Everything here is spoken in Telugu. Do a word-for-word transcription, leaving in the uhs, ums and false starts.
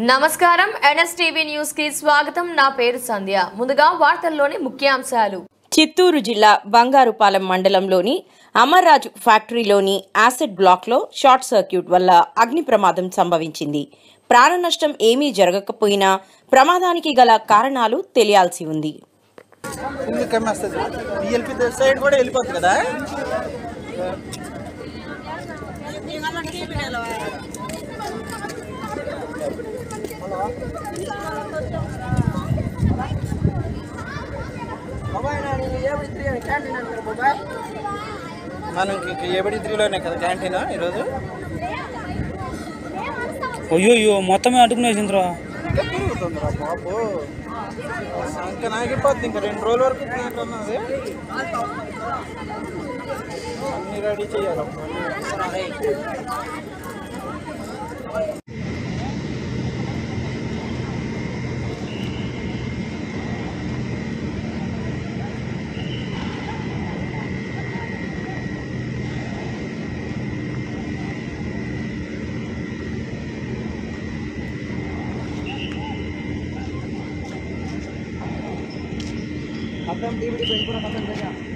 నమస్కారం ఎన్ఎస్టీవీ న్యూస్ కి స్వాగతం. నా పేరు సంధ్య. ముందుగా వార్తల్లోని ముఖ్యాంశాలు. చిత్తూరు జిల్లా బంగారుపాలెం మండలంలోని అమర్రాజ్ ఫ్యాక్టరీలోని యాసిడ్ బ్లాక్లో షార్ట్ సర్క్యూట్ వల్ల అగ్ని ప్రమాదం సంభవించింది. ప్రాణ నష్టం ఏమీ జరగకపోయినా ప్రమాదానికి గల కారణాలు తెలియాల్సి ఉంది. మనకి ఏబడి త్రీలోనే కదా క్యాంటీన్ ఈరోజు. అయ్యో మొత్తమే అడుగునేసిందిరా. పెరుగుతుందిరా బాబు, ఇంకా నాగిపోద్ది. ఇంకా రెండు రోజుల వరకు తినట్టున్నది. అన్ని రెడీ చేయాలి. खत्म टीवी पेंट पूरा खत्म हो गया.